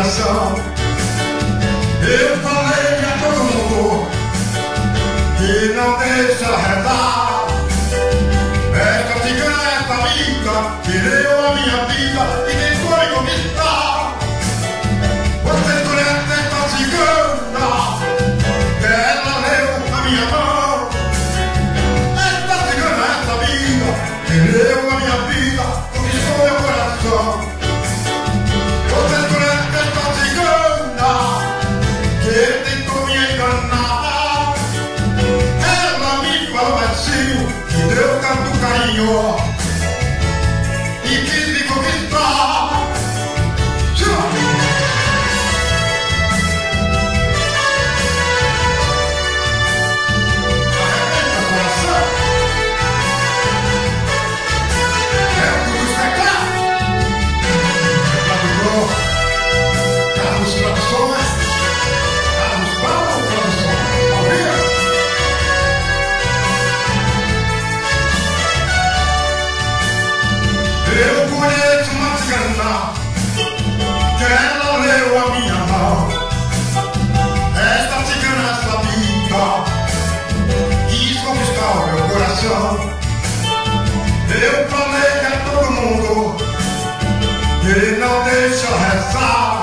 coração. Eu falei a todo mundo que não deixa rezar. Esta cigana, esta amiga, que leu a minha vida e tentou me conquistar. Você conhece esta cigana, que ela leu a minha mão. Esta cigana, esta amiga, que leu a minha vida, conquistou meu coração. Você conhece esta cigana, que tentou me enganar. Ela me falou assim, que deu tanto carinho e quis me conquistar. Arrebenta coração, é tudo secreto. Tradutor, Carlos Traduções, Carlos Paulo Traduções, ao vivo. Eu conheço uma cigana, que ela leu a minha mão. Esta cigana sabia, quis conquistar o meu coração. Eu falei a todo mundo que não deixa rezar.